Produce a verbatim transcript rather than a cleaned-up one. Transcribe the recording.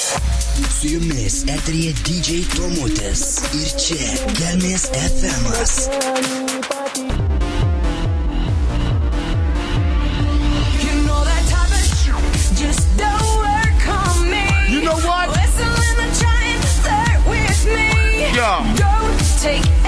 Su jumis eteryje D J Tomutis ir čia Kelmės F M-as. You know that type of shit just don't work on me. You know what? Whistling and trying to flirt with me. Yeah. Don't take